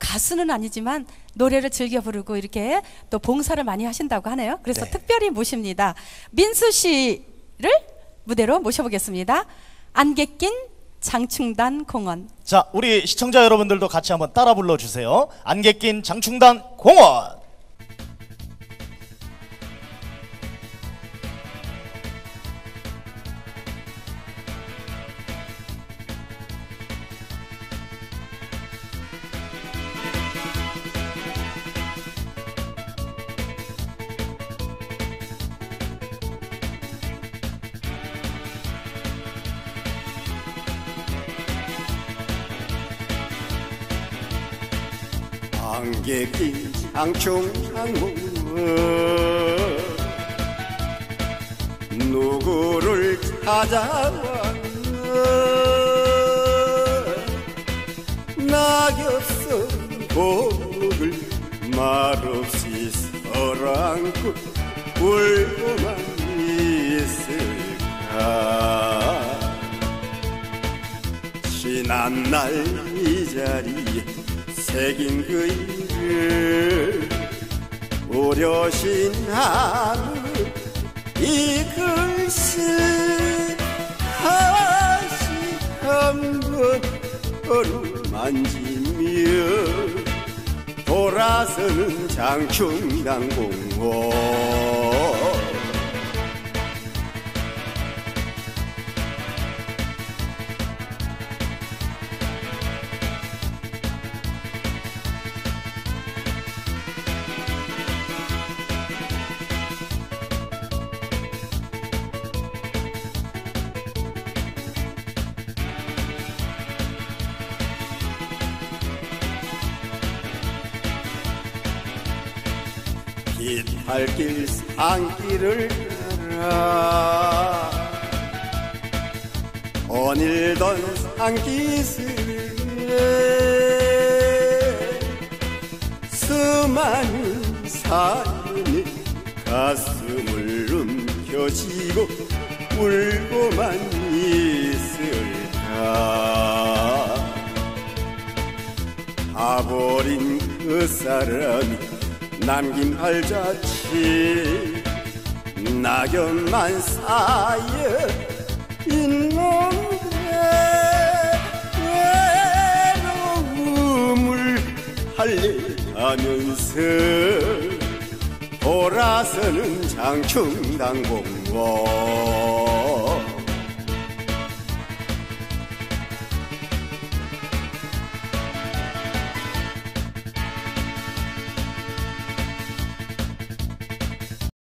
가수는 아니지만 노래를 즐겨 부르고 이렇게 또 봉사를 많이 하신다고 하네요. 그래서 네. 특별히 모십니다. 민수 씨를 무대로 모셔보겠습니다. 안개 낀 장충단 공원. 자, 우리 시청자 여러분들도 같이 한번 따라 불러주세요. 안개 낀 장충단 공원. 안개 낀 장충단 공원 누구를 찾아왔나 낙엽선 곡을 말없이 서랑고 울고만 있을까 지난 날 이 자리에 새긴 그 일을 오려신 하늘 이 글씨 다시 한번 어루만지며 돌아서는 장충단 공원 깃발길 산길을 따라 오늘던 산기슭에 수많은 사연이 가슴을 움켜쥐고 울고만 있을까 가버린 그 사람이 남긴 발자취 낙엽만 쌓여 있는데 외로움을 달래가면서 돌아서는 장충단 공원